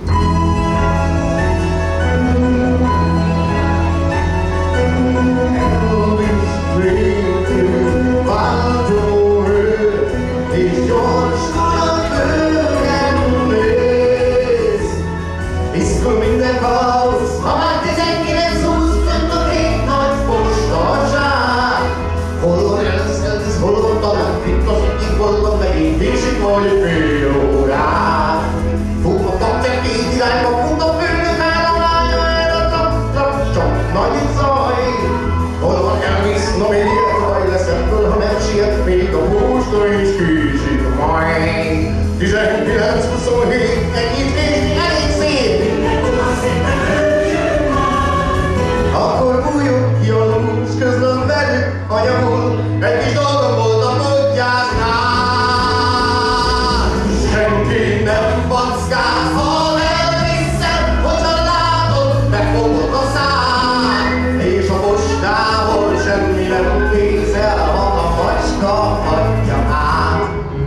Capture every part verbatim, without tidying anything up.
tizenkilenc huszonhét, ennyit nézni elég szép! Akkor bújjuk ki alul, s közlöm velük anyagul, egy kis dolgom volt a podgyásznál. Senki nem packál, ha elviszem, hogyha látod, megfogod a szám. És a postából semmi nem nézel, ha a macska adja át.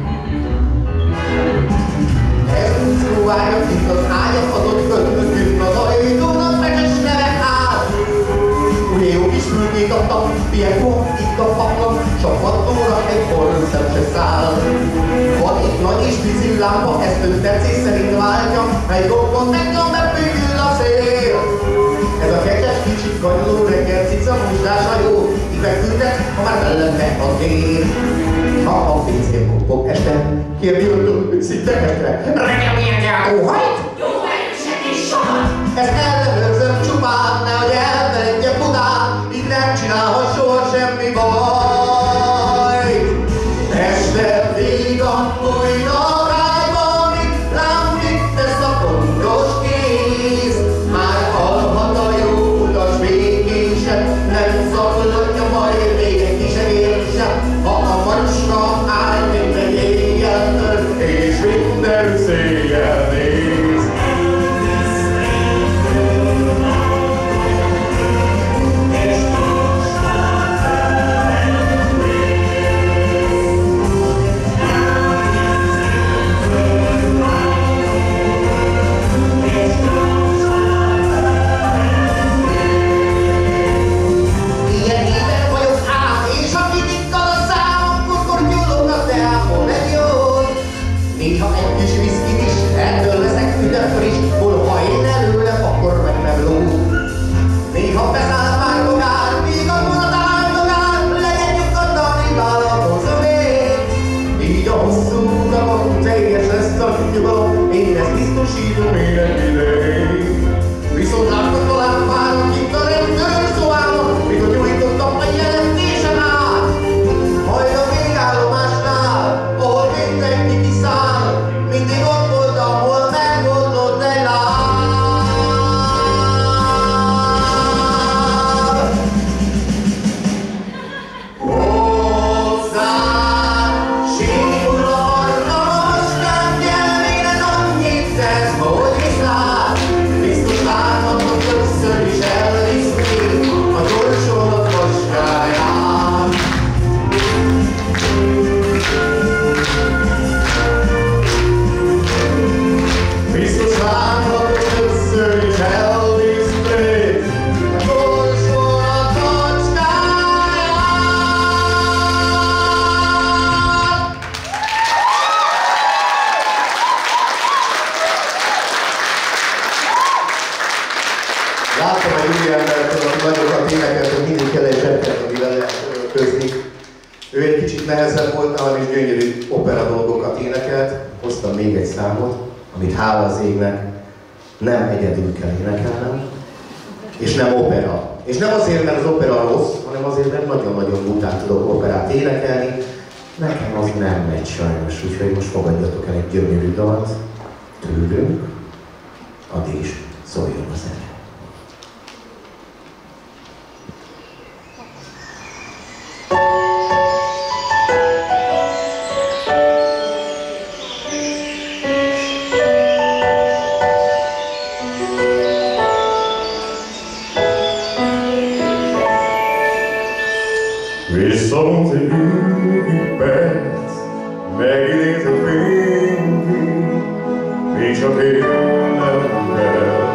Próbálja kint az ágyat adott könnökünk az ajtónak, meg egy neve át. Ugye jó kis fülkét adtam, ilyen volt itt a papnak, csak hattóra egy forrőszem se száll. Van itt nagy és pici lámpa, ezt öt percé szerint váltja, egy gombot megnyom, bepügyül a szél. Ez a kegyes kicsit kanyoló reggel cica musdása jó, így megküldtek, ha már mellette a tér. Ha a pincén kopog este, kérdi öntől szinte estre. Reggel milyen járóhajt? Jó erőset és sokat! Ezt ellenőrzöm csupán, nehogy elmenjek Budán, így nem csinálhat soha semmi bajt. Este vígan fújnak ágyba, mit rám mit tesz a pontos kéz. Már hallhat a jó utas végkésen, nem szakadja majd még egy kis egérsem. Ha a macska áll minden éjjel, és minden széjjel néz. Én ezt biztosítom még egy ideig. Viszont látnak talán párok itt a rendőrök szobában, mikor nyújtottam a jelentésen át. Majd a végállomásnál, ahol mindenki kiszáll, mindig ott voltam, hol megoldott egy láb. Hozzám síkul a harmas kártyelmére annyit tesz, hogy viszlát. Biztos láthatok többször is elviszni a gyorsolat vaskáját. Biztos láthatok többször is elviszni a gyorsolat vaskáját. Láttam egy új embert, aki nagyokat énekelt, hogy mindig kell egy zsebket, amivel lehet öltözni. Ő egy kicsit nehezebb volt, nálam is gyönyörű opera dolgokat énekelt. Hoztam még egy számot, amit hála az égnek nem egyedül kell énekelnem, és nem opera. És nem azért, mert az opera rossz, hanem azért, mert nagyon-nagyon bután tudok operát énekelni. Nekem az nem megy sajnos, úgyhogy most fogadjatok el egy gyönyörű dalt tőlünk, addig is szóljon a zene. Viszont egy ügyig perc, megidéz a fénykép, mi csak élnem el.